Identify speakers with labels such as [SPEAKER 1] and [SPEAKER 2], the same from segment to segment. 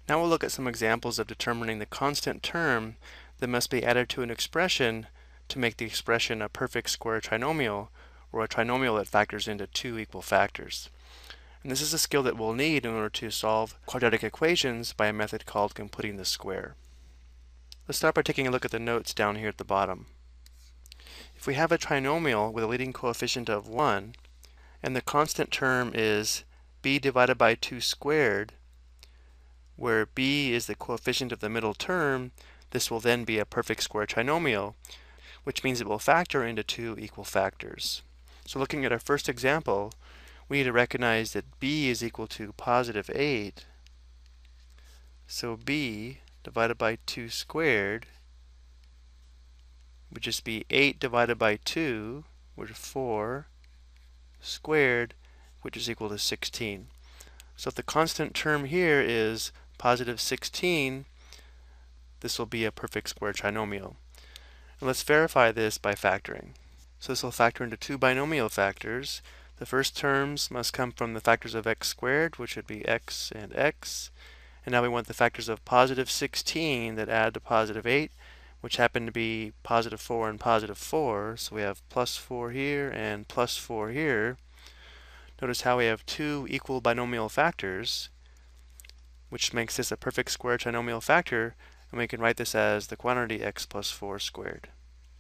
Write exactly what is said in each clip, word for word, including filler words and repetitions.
[SPEAKER 1] Now we'll look at some examples of determining the constant term that must be added to an expression to make the expression a perfect square trinomial, or a trinomial that factors into two equal factors. And this is a skill that we'll need in order to solve quadratic equations by a method called completing the square. Let's start by taking a look at the notes down here at the bottom. If we have a trinomial with a leading coefficient of one, and the constant term is b divided by two squared, where b is the coefficient of the middle term, this will then be a perfect square trinomial, which means it will factor into two equal factors. So looking at our first example, we need to recognize that b is equal to positive eight. So b divided by two squared would just be eight divided by two, which is four, squared, which is equal to sixteen. So if the constant term here is positive sixteen, this will be a perfect square trinomial. And let's verify this by factoring. So this will factor into two binomial factors. The first terms must come from the factors of x squared, which would be x and x. And now we want the factors of positive sixteen that add to positive eight, which happen to be positive four and positive four. So we have plus four here and plus four here. Notice how we have two equal binomial factors, which makes this a perfect square trinomial factor, and we can write this as the quantity x plus four squared.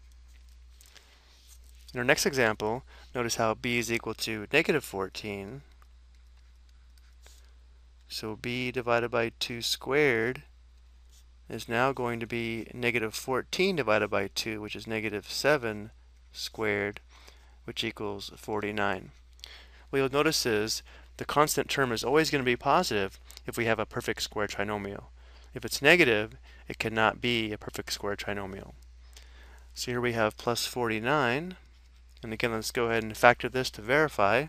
[SPEAKER 1] In our next example, notice how b is equal to negative fourteen. So b divided by two squared is now going to be negative fourteen divided by two, which is negative seven squared, which equals forty-nine. What you'll notice is the constant term is always going to be positive if we have a perfect square trinomial. If it's negative, it cannot be a perfect square trinomial. So here we have plus forty-nine. And again, let's go ahead and factor this to verify.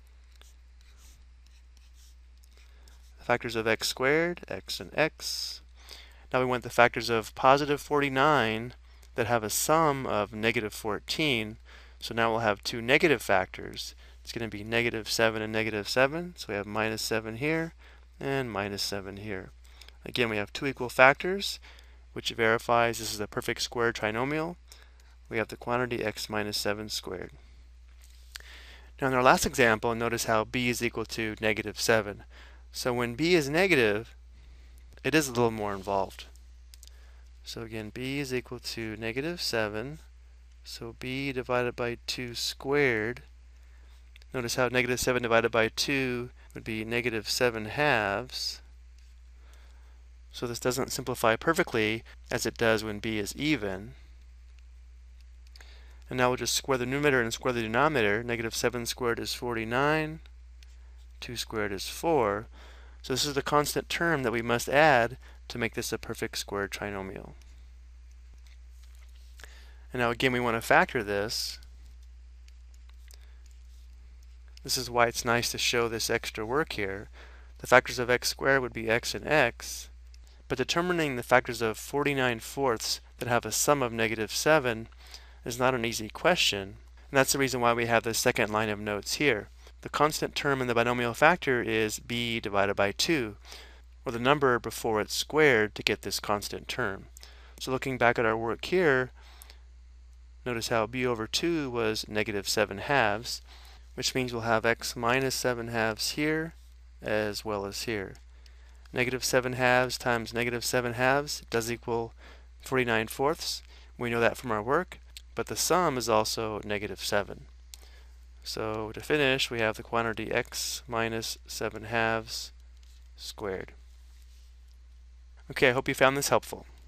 [SPEAKER 1] The factors of x squared, x and x. Now we want the factors of positive forty-nine that have a sum of negative fourteen. So now we'll have two negative factors. It's going to be negative seven and negative seven. So we have minus seven here and minus seven here. Again, we have two equal factors, which verifies this is a perfect square trinomial. We have the quantity x minus seven squared. Now in our last example, notice how b is equal to negative seven. So when b is negative, it is a little more involved. So again, b is equal to negative seven. So b divided by two squared. Notice how negative seven divided by two would be negative seven halves. So this doesn't simplify perfectly as it does when b is even. And now we'll just square the numerator and square the denominator. Negative seven squared is forty-nine. two squared is four. So this is the constant term that we must add to make this a perfect square trinomial. And now again, we want to factor this. This is why it's nice to show this extra work here. The factors of x squared would be x and x. But determining the factors of forty-nine fourths that have a sum of negative seven is not an easy question, and that's the reason why we have the second line of notes here. The constant term in the binomial factor is b divided by two, or the number before it's squared to get this constant term. So looking back at our work here, notice how b over two was negative seven halves, which means we'll have x minus seven halves here as well as here. Negative seven halves times negative seven halves does equal forty-nine fourths. We know that from our work. But the sum is also negative seven. So to finish, we have the quantity x minus seven halves squared. Okay, I hope you found this helpful.